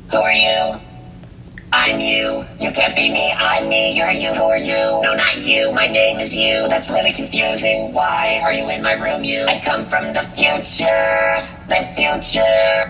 Who are you? I'm you. You can't be me, I'm me. You're you, who are you? No, not you, my name is you. That's really confusing. Why are you in my room, you? I come from the future. The future.